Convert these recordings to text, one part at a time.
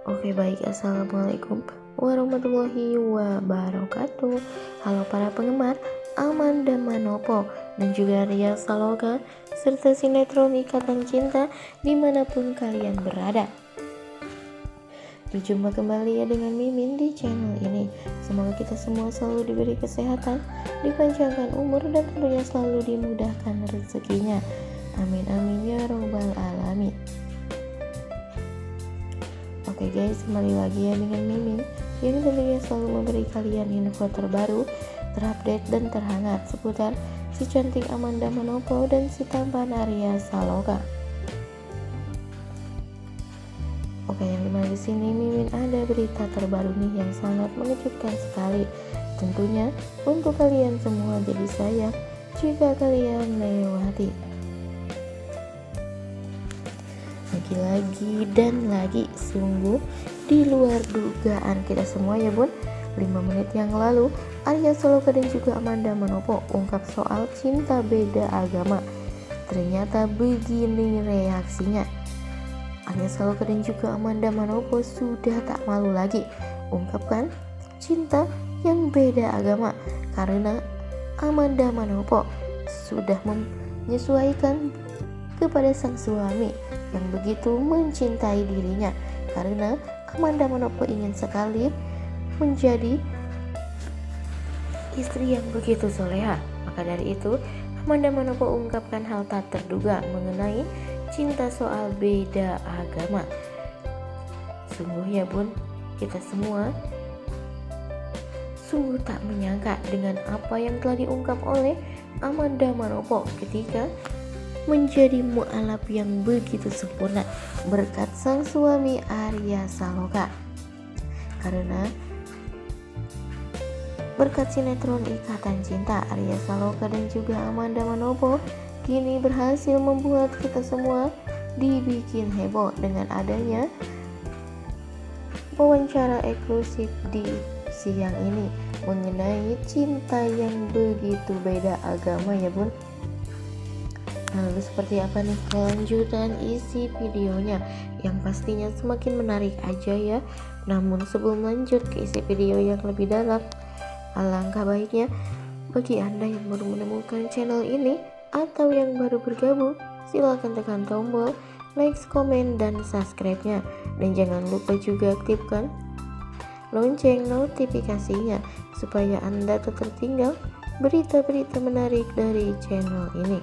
Oke baik, assalamualaikum warahmatullahi wabarakatuh. Halo para penggemar Amanda Manopo dan juga Ria Saloka serta sinetron Ikatan Cinta dimanapun kalian berada. Berjumpa kembali ya dengan Mimin di channel ini. Semoga kita semua selalu diberi kesehatan, dipanjangkan umur, dan tentunya selalu dimudahkan rezekinya. Amin amin ya robbal alamin. Oke guys, kembali lagi ya dengan Mimin yang tentunya selalu memberi kalian info terbaru, terupdate dan terhangat seputar si cantik Amanda Manopo dan si tampan Ria Saloka. Oke, yang dimana di sini Mimin ada berita terbaru nih yang sangat mengejutkan sekali. Tentunya untuk kalian semua, jadi sayang jika kalian lewati. Lagi dan lagi, sungguh di luar dugaan kita semua ya bun. 5 menit yang lalu Ria Saloka dan juga Amanda Manopo ungkap soal cinta beda agama. Ternyata begini reaksinya. Ria Saloka dan juga Amanda Manopo sudah tak malu lagi ungkapkan cinta yang beda agama karena Amanda Manopo sudah menyesuaikan kepada sang suami yang begitu mencintai dirinya, karena Amanda Manopo ingin sekali menjadi istri yang begitu soleha. Maka dari itu Amanda Manopo ungkapkan hal tak terduga mengenai cinta soal beda agama. Sungguh ya bun, kita semua sungguh tak menyangka dengan apa yang telah diungkap oleh Amanda Manopo ketika menjadi mu'alaf yang begitu sempurna berkat sang suami Ria Saloka. Karena berkat sinetron Ikatan Cinta, Ria Saloka dan juga Amanda Manopo kini berhasil membuat kita semua dibikin heboh dengan adanya wawancara eksklusif di siang ini mengenai cinta yang begitu beda agama ya bun. Lalu seperti apa nih kelanjutan isi videonya yang pastinya semakin menarik aja ya. Namun sebelum lanjut ke isi video yang lebih dalam, alangkah baiknya bagi Anda yang baru menemukan channel ini atau yang baru bergabung, silahkan tekan tombol like, komen, dan subscribe-nya. Dan jangan lupa juga aktifkan lonceng notifikasinya supaya Anda tak tertinggal berita-berita menarik dari channel ini.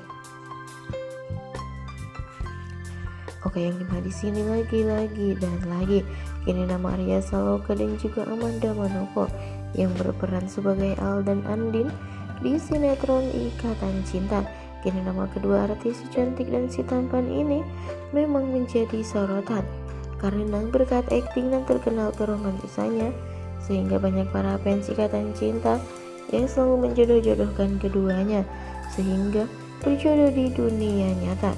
Oke, yang dimana di sini lagi dan lagi kini nama Ria Saloka dan juga Amanda Manopo yang berperan sebagai Al dan Andin di sinetron Ikatan Cinta. Kini nama kedua artis si cantik dan si tampan ini memang menjadi sorotan karena berkat akting dan terkenal keromantisannya, sehingga banyak para fans Ikatan Cinta yang selalu menjodoh-jodohkan keduanya sehingga berjodoh di dunia nyata.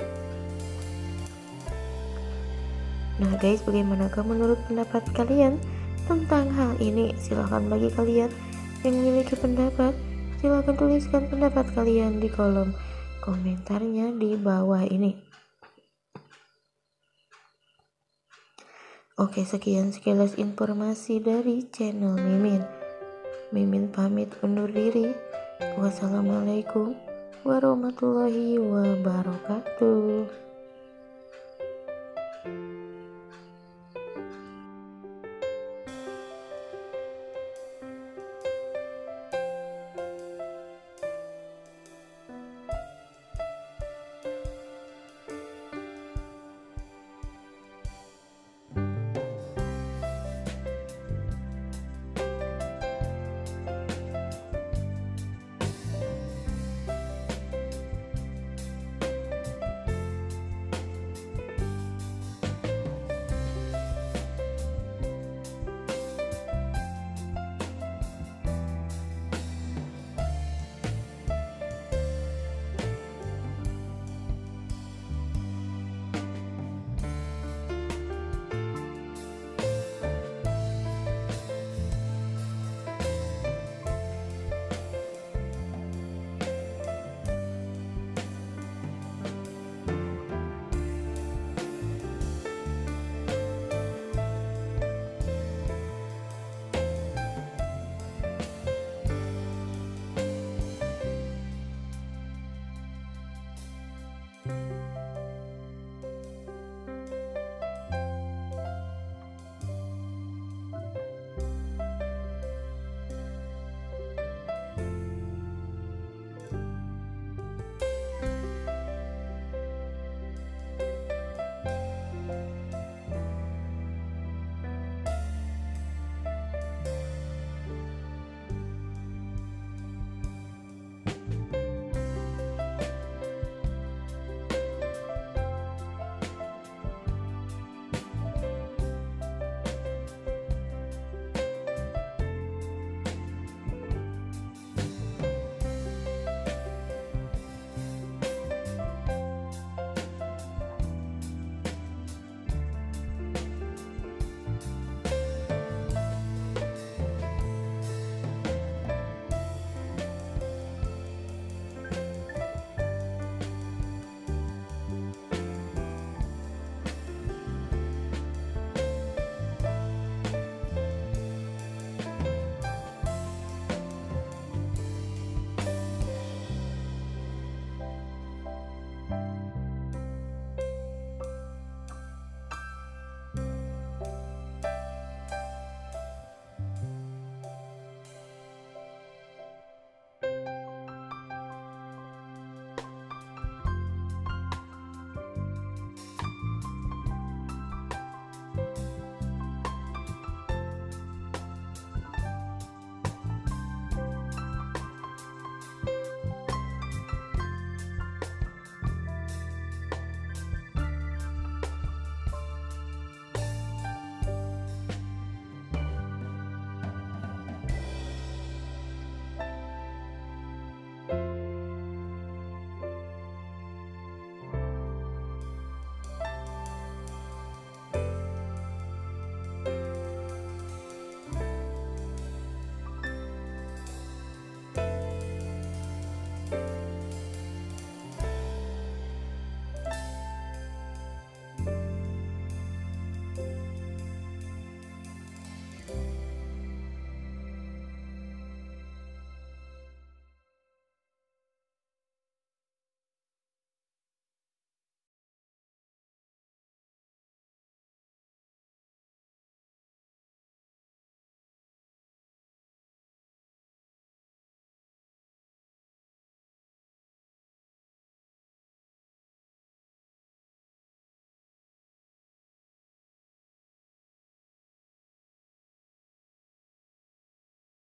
Nah guys, bagaimanakah menurut pendapat kalian tentang hal ini? Silahkan bagi kalian yang memiliki pendapat, silahkan tuliskan pendapat kalian di kolom komentarnya di bawah ini. Oke, sekian sekilas informasi dari channel Mimin. Mimin pamit undur diri. Wassalamualaikum warahmatullahi wabarakatuh.